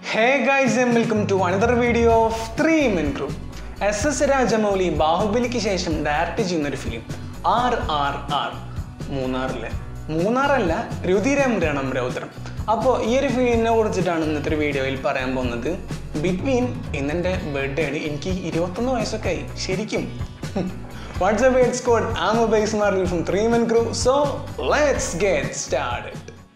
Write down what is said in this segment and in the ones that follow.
Hey guys and welcome to another video of 3 Men Group. SS Rajamouli ബാഹുബലിക്ക് ശേഷം direct ചെയ്യുന്ന ഒരു film RRR മൂന്നാറല്ല രുധിരം രണം രൗദ്രം. അപ്പോൾ ഈ ഒരു ഫിലിമിനെ കുറിച്ചിട്ടാണ് ഇന്നത്തെ ഒരു വീഡിയോയിൽ പറയാൻ പോകുന്നത്. ബിറ്റ്വീൻ ഇന്നെൻ്റെ ബർത്ത്ഡേ ആണ്, എനിക്ക് 21 വയസ്സൊക്കെ ആയി ശരിക്കും. What's up, it's called I'm a base Marley from 3 Men Group. So let's get started.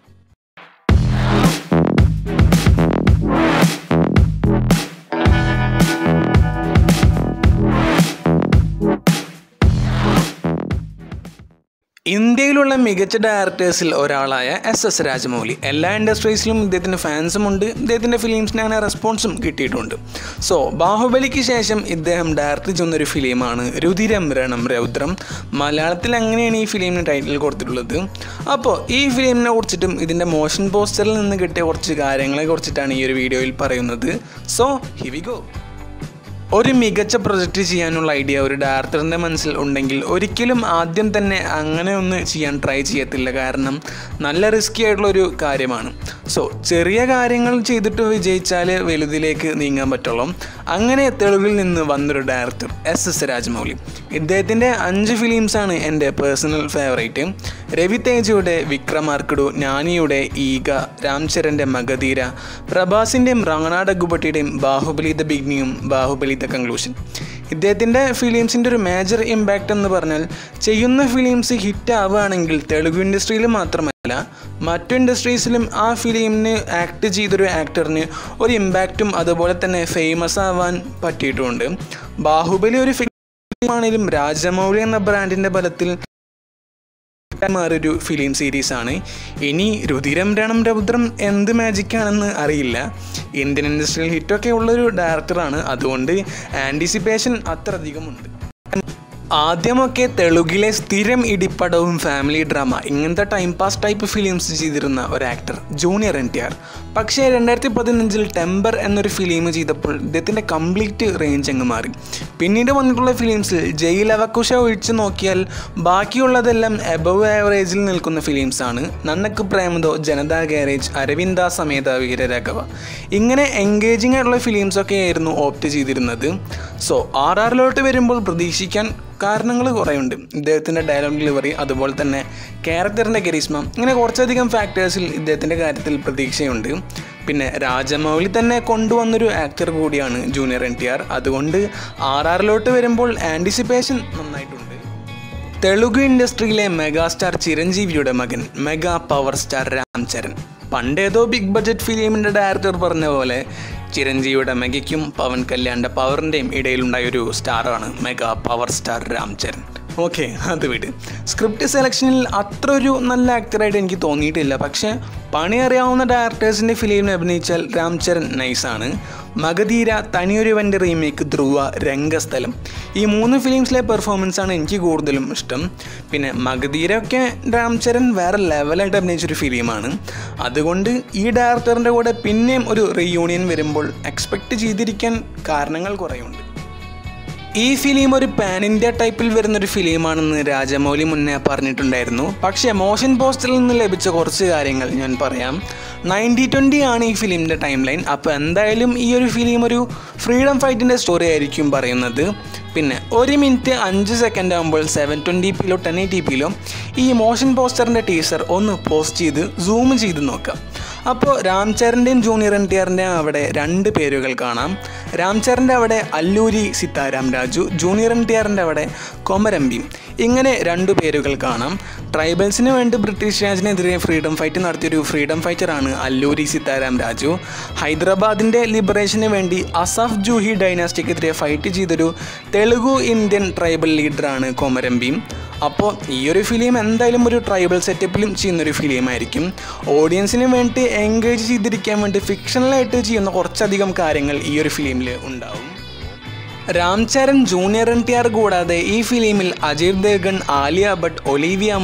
ഇന്ത്യയിലുള്ള മികച്ച ഡയറക്ടേഴ്സിൽ ഒരാളായ SS രാജമൗലി. എല്ലാ ഇൻഡസ്ട്രീസിലും ഇദ്ദേഹത്തിൻ്റെ ഫാൻസും ഉണ്ട്, ഇദ്ദേഹത്തിൻ്റെ ഫിലിംസിന് അങ്ങനെ റെസ്പോൺസും കിട്ടിയിട്ടുണ്ട്. സോ ബാഹുബലിക്ക് ശേഷം ഇദ്ദേഹം ഡയറക്റ്റ് ചെയ്യുന്നൊരു ഫിലിമാണ് രുധിരം രണം രൗദ്രം. മലയാളത്തിൽ അങ്ങനെയാണ് ഈ ഫിലിമിന് ടൈറ്റിൽ കൊടുത്തിട്ടുള്ളത്. അപ്പോൾ ഈ ഫിലിമിനെ കുറിച്ചിട്ടും ഇതിൻ്റെ മോഷൻ പോസ്റ്ററിൽ നിന്ന് കിട്ടിയ കുറച്ച് കാര്യങ്ങളെ കുറിച്ചിട്ടാണ് ഈ ഒരു വീഡിയോയിൽ പറയുന്നത്. So here we go. ഒരു മികച്ച പ്രൊജക്റ്റ് ചെയ്യാനുള്ള ഐഡിയ ഒരു ഡയറക്ടറിൻ്റെ മനസ്സിൽ ഉണ്ടെങ്കിൽ ഒരിക്കലും ആദ്യം തന്നെ അങ്ങനെ ഒന്ന് ചെയ്യാൻ ട്രൈ ചെയ്യത്തില്ല. കാരണം നല്ല റിസ്കി ആയിട്ടുള്ളൊരു കാര്യമാണ്. സോ ചെറിയ കാര്യങ്ങൾ ചെയ്തിട്ട് വിജയിച്ചാൽ വലുതിലേക്ക് നീങ്ങാൻ പറ്റുള്ളൂ. അങ്ങനെ തെലുങ്കിൽ നിന്ന് വന്നൊരു ഡയറക്ടർ SS രാജമൗലി. ഇദ്ദേഹത്തിൻ്റെ 5 ഫിലിംസാണ് എൻ്റെ പേഴ്സണൽ ഫേവറേറ്റ്. രവി തേജയുടെ വിക്രമാർക്കിഡു, ജ്ഞാനിയുടെ ഈഗ, രാംചരൻ്റെ മഗധീര, പ്രഭാസിൻ്റെയും റാണ ഡഗ്ഗുബട്ടിയുടെയും ബാഹുബലി ദ ബിഗിനിങ്ങും ബാഹുബലി ദ കൺക്ലൂഷൻ. ഇദ്ദേഹത്തിൻ്റെ ഫിലിംസിൻ്റെ ഒരു മേജർ ഇമ്പാക്റ്റ് എന്ന് പറഞ്ഞാൽ ചെയ്യുന്ന ഫിലിംസ് ഹിറ്റ് ആവുകയാണെങ്കിൽ തെലുഗു ഇൻഡസ്ട്രിയിൽ മാത്രമല്ല മറ്റു ഇൻഡസ്ട്രീസിലും ആ ഫിലിമിന് ആക്ട് ചെയ്തൊരു ആക്ടറിന് ഒരു ഇമ്പാക്റ്റും അതുപോലെ തന്നെ ഫേമസ് ആവാൻ പറ്റിയിട്ടുമുണ്ട്. ബാഹുബലി ഒരു ഫിലിമാണെങ്കിലും രാജമൗലി എന്ന ബ്രാൻഡിൻ്റെ ബലത്തിൽ മാറിയൊരു ഫിലിം സീരീസാണ്. ഇനി രുധിരം രണം രൗദ്രം എന്ത് മാജിക്കാണെന്ന് അറിയില്ല. ഇന്ത്യൻ ഇൻഡസ്ട്രിയിൽ ഹിറ്റൊക്കെ ഉള്ളൊരു ഡയറക്ടറാണ്, അതുകൊണ്ട് ആൻറ്റിസിപ്പേഷൻ അത്ര അധികമുണ്ട്. ആദ്യമൊക്കെ തെലുങ്കിലെ സ്ഥിരം ഇടിപ്പടവും ഫാമിലി ഡ്രാമ ഇങ്ങനത്തെ ടൈം പാസ് ടൈപ്പ് ഫിലിംസ് ചെയ്തിരുന്ന ഒരു ആക്ടർ ജൂനിയർ NTR. പക്ഷേ 2015 ടെമ്പർ എന്നൊരു ഫിലിം ചെയ്തപ്പോൾ ഇദ്ദേഹത്തിൻ്റെ കംപ്ലീറ്റ് റേഞ്ച് അങ്ങ് മാറി. പിന്നീട് വന്നിട്ടുള്ള ഫിലിംസിൽ ജയിൽ അവകുശ ഒഴിച്ച് നോക്കിയാൽ ബാക്കിയുള്ളതെല്ലാം എബവ് ആവറേജിൽ നിൽക്കുന്ന ഫിലിംസാണ്. നന്നക്ക് പ്രേമദോ, ജനതാ ഗാരേജ്, അരവിന്ദ സമേത വീരരാഘവ ഇങ്ങനെ എൻഗേജിങ് ആയിട്ടുള്ള ഫിലിംസൊക്കെ ആയിരുന്നു ഓപ്റ്റ് ചെയ്തിരുന്നത്. സോ RRറിലോട്ട് വരുമ്പോൾ പ്രതീക്ഷിക്കാൻ കാരണങ്ങൾ കുറേയുണ്ട്. ഇദ്ദേഹത്തിൻ്റെ ഡയലോഗ് ഡെലിവറി, അതുപോലെ തന്നെ ക്യാരക്ടറിൻ്റെ കരിസ്മ, ഇങ്ങനെ കുറച്ചധികം ഫാക്ടേഴ്സിൽ ഇദ്ദേഹത്തിൻ്റെ കാര്യത്തിൽ പ്രതീക്ഷയുണ്ട്. പിന്നെ രാജമൗലി തന്നെ കൊണ്ടുവന്നൊരു ആക്ടർ കൂടിയാണ് ജൂനിയർ NTR. അതുകൊണ്ട് RRറിലോട്ട് വരുമ്പോൾ ആൻറ്റിസിപ്പേഷൻ നന്നായിട്ടുണ്ട്. തെലുഗു ഇൻഡസ്ട്രിയിലെ മെഗാസ്റ്റാർ ചിരഞ്ജീവിയുടെ മകൻ, മെഗാ പവർ സ്റ്റാർ രാംചരൻ. പണ്ടേതോ ബിഗ് ബഡ്ജറ്റ് ഫിലിമിൻ്റെ ഡയറക്ടർ പറഞ്ഞ പോലെ ചിരഞ്ജീവിയുടെ മെഗയ്ക്കും പവൻ കല്യാണിൻ്റെ പവറിൻ്റെയും ഇടയിലുണ്ടായൊരു സ്റ്റാറാണ് mega power star Ram Charan. Okay, അത് വിട്. സ്ക്രിപ്റ്റ് സെലക്ഷനിൽ അത്ര ഒരു നല്ല ആക്ടറായിട്ട് എനിക്ക് തോന്നിയിട്ടില്ല. പക്ഷേ പണി അറിയാവുന്ന ഡയറക്ടേഴ്സിൻ്റെ ഫിലിമിൽ അഭിനയിച്ചാൽ രാംചരൻ നൈസാണ്. മഗധീര, തനിയൊരുവൻ്റെ റീമേക്ക്, ധ്രുവ, രംഗസ്ഥലം ഈ 3 ഫിലിംസിലെ പെർഫോമൻസാണ് എനിക്ക് കൂടുതലും ഇഷ്ടം. പിന്നെ മഗധീര ഒക്കെ രാംചരൻ വേറെ ലെവലായിട്ട് അഭിനയിച്ചൊരു ഫിലിമാണ്. അതുകൊണ്ട് ഈ ഡയറക്ടറിൻ്റെ കൂടെ പിന്നെയും ഒരു റീയൂണിയൻ വരുമ്പോൾ എക്സ്പെക്റ്റ് ചെയ്തിരിക്കാൻ കാരണങ്ങൾ കുറേയുണ്ട്. ഈ ഫിലിം ഒരു പാൻ ഇന്ത്യ ടൈപ്പിൽ വരുന്നൊരു ഫിലിമാണെന്ന് രാജമൗലി മുന്നേ പറഞ്ഞിട്ടുണ്ടായിരുന്നു. പക്ഷേ മോഷൻ പോസ്റ്ററിൽ നിന്ന് ലഭിച്ച കുറച്ച് കാര്യങ്ങൾ ഞാൻ പറയാം. 90-20 ആണ് ഈ ഫിലിമിൻ്റെ ടൈം ലൈൻ. അപ്പോൾ എന്തായാലും ഈ ഒരു ഫിലിം ഒരു ഫ്രീഡം ഫൈറ്റിൻ്റെ സ്റ്റോറി ആയിരിക്കും പറയുന്നത്. പിന്നെ 1 മിനിറ്റ് 5 സെക്കൻഡ് ആകുമ്പോൾ 720pയിലോ 1080pയിലോ ഈ മോഷൻ പോസ്റ്ററിൻ്റെ ടീസർ ഒന്ന് പോസ്റ്റ് ചെയ്ത് സൂം ചെയ്ത് നോക്കാം. അപ്പോൾ രാംചരൻ്റെയും ജൂനിയർ NTRൻ്റെയും അവിടെ 2 പേരുകൾ കാണാം. രാംചരൻ്റെ അവിടെ അല്ലൂരി സീതാരാം രാജു, ജൂനിയർ NTRൻ്റെ അവിടെ കൊമരംബിയും, ഇങ്ങനെ 2 പേരുകൾ കാണാം. ട്രൈബൽസിന് വേണ്ടി ബ്രിട്ടീഷ് രാജിനെതിരെ ഫ്രീഡം ഫൈറ്റ് നടത്തിയൊരു ഫ്രീഡം ഫൈറ്ററാണ് അല്ലൂരി സീതാരാം രാജു. ഹൈദരാബാദിൻ്റെ ലിബറേഷന് വേണ്ടി അസഫ് ജൂഹി ഡൈനാസ്റ്റിക്കെതിരെ ഫൈറ്റ് ചെയ്തൊരു തെലുഗു ഇന്ത്യൻ ട്രൈബൽ ലീഡറാണ് കൊമരംബിയും. അപ്പോൾ ഈ ഒരു ഫിലിം എന്തായാലും ഒരു ട്രൈബൽ സെറ്റപ്പിലും ചെയ്യുന്നൊരു ഫിലിമായിരിക്കും. ഓഡിയൻസിന് വേണ്ടി എൻഗേജ് ചെയ്തിരിക്കാൻ വേണ്ടി ഫിക്ഷണലായിട്ട് ചെയ്യുന്ന കുറച്ചധികം കാര്യങ്ങൾ ഈ ഒരു ഫിലിമിൽ ഉണ്ടാവും. രാംചരൻ, ജൂനിയർ NTR കൂടാതെ ഈ ഫിലിമിൽ Ajay Devgn, Alia Bhatt, Olivia Morris,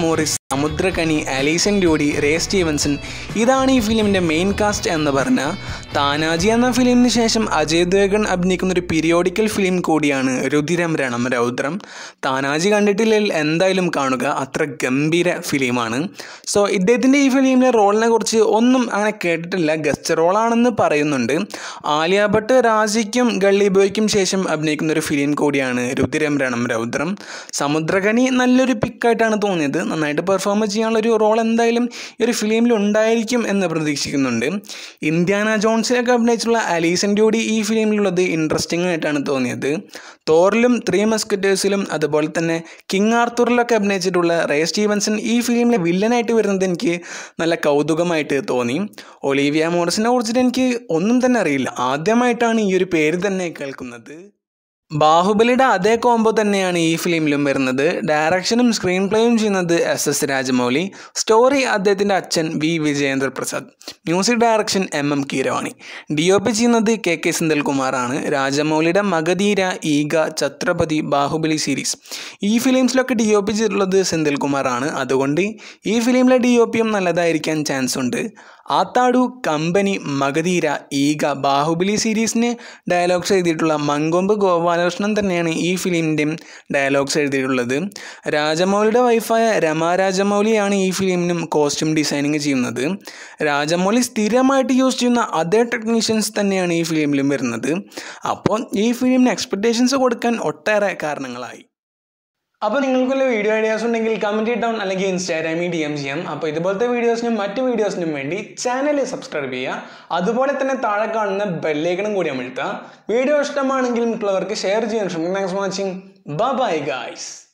Samuthirakani, Alison Doody, Ray Stevenson, ഇതാണ് ഈ ഫിലിമിൻ്റെ മെയിൻ കാസ്റ്റ് എന്ന് പറഞ്ഞാൽ. താനാജി എന്ന ഫിലിമിന് ശേഷം അജയ് ദേവ്ഗൺ അഭിനയിക്കുന്ന ഒരു പീരിയോഡിക്കൽ ഫിലിം കൂടിയാണ് രുധിരം രണം രൗദ്രം. താനാജി കണ്ടിട്ടില്ലെങ്കിൽ എന്തായാലും കാണുക, അത്ര ഗംഭീര ഫിലിമാണ്. സോ ഇദ്ദേഹത്തിൻ്റെ ഈ ഫിലിമിലെ റോളിനെ കുറിച്ച് ഒന്നും അങ്ങനെ കേട്ടിട്ടില്ല, ഗസ്റ്റ് റോളാണെന്ന് പറയുന്നുണ്ട്. ആലിയ ഭട്ട് രാജിക്കും ഗള്ളി ബോയ്ക്കും ശേഷം അഭിനയിക്കുന്ന ഒരു ഫിലിം കൂടിയാണ് രുധിരം രണം രൗദ്രം. സമുദ്രകനി നല്ലൊരു പിക്കായിട്ടാണ് തോന്നിയത്, നന്നായിട്ട് പെർഫോം ചെയ്യാനുള്ളൊരു റോൾ എന്തായാലും ഈ ഒരു ഫിലിമിൽ ഉണ്ടായിരിക്കും എന്ന് പ്രതീക്ഷിക്കുന്നുണ്ട്. ഇന്ത്യാന ജോൺസിലൊക്കെ അഭിനയിച്ചുള്ള ആലീസൺ ഡ്യൂഡി ഈ ഫിലിമിലുള്ളത് ഇൻട്രസ്റ്റിംഗ് ആയിട്ടാണ് തോന്നിയത്. തോറിലും 3 മസ്കറ്റേഴ്സിലും അതുപോലെ തന്നെ കിങ് ആർത്തൂറിലൊക്കെ അഭിനയിച്ചിട്ടുള്ള റേ സ്റ്റീവൻസൺ ഈ ഫിലിമിലെ വില്ലനായിട്ട് വരുന്നത് എനിക്ക് നല്ല കൗതുകമായിട്ട് തോന്നി. ഒലീവിയ മോറിസിനെ കുറിച്ചിട്ട് എനിക്ക് ഒന്നും തന്നെ അറിയില്ല, ആദ്യമായിട്ടാണ് ഈ ഒരു പേര് തന്നെ കേൾക്കുന്നത്. ബാഹുബലിയുടെ അതേ കോംബോ തന്നെയാണ് ഈ ഫിലിമിലും വരുന്നത്. ഡയറക്ഷനും സ്ക്രീൻ പ്ലേയും ചെയ്യുന്നത് SS രാജമൗലി. സ്റ്റോറി അദ്ദേഹത്തിൻ്റെ അച്ഛൻ V Vijayendra Prasad. Music direction MM കീരവാണി. DOP ചെയ്യുന്നത് KK സെന്തിൽകുമാറാണ്. രാജമൗലിയുടെ മഗധീര, ഈഗ, ഛത്രപതി, ബാഹുബലി സീരീസ് ഈ ഫിലിംസിലൊക്കെ DOP ചെയ്തിട്ടുള്ളത് സെന്തിൽകുമാറാണ്. അതുകൊണ്ട് ഈ ഫിലിമിലെ DOPയും നല്ലതായിരിക്കാൻ ചാൻസ് ഉണ്ട്. ആത്താടു, കമ്പനി, മഗധീര, ഈഗ, ബാഹുബലി സീരീസിന് ഡയലോഗ്സ് എഴുതിയിട്ടുള്ള മങ്കൊമ്പ് ഗോപാലകൃഷ്ണൻ തന്നെയാണ് ഈ ഫിലിമിൻ്റെയും ഡയലോഗ്സ് എഴുതിയിട്ടുള്ളത്. രാജമൗലിയുടെ വൈഫായ രമ രാജമൗലിയാണ് ഈ ഫിലിമിനും കോസ്റ്റ്യൂം ഡിസൈനിങ് ചെയ്യുന്നത്. രാജമൗലി സ്ഥിരമായിട്ട് യൂസ് ചെയ്യുന്ന അതേ ടെക്നീഷ്യൻസ് തന്നെയാണ് ഈ ഫിലിമിലും വരുന്നത്. അപ്പോൾ ഈ ഫിലിമിന് എക്സ്പെക്റ്റേഷൻസ് കൊടുക്കാൻ ഒട്ടേറെ കാരണങ്ങളായി. അപ്പോൾ നിങ്ങൾക്കുള്ള വീഡിയോ ഐഡിയാസ് ഉണ്ടെങ്കിൽ കമൻറ്റ് ഡൗൺ അല്ലെങ്കിൽ ഇൻസ്റ്റാഗ്രാമിൽ DM ചെയ്യാം. അപ്പോൾ ഇതുപോലത്തെ വീഡിയോസിനും മറ്റു വീഡിയോസിനും വേണ്ടി ചാനൽ സബ്സ്ക്രൈബ് ചെയ്യുക. അതുപോലെ തന്നെ താഴെ കാണുന്ന ബെല്ലൈക്കണും കൂടി അമഴ്ത്തുക. വീഡിയോ ഇഷ്ടമാണെങ്കിൽ മറ്റുള്ളവർക്ക് ഷെയർ ചെയ്യാൻ ശ്രമിക്കുക. Thanks for watching. Bye guys.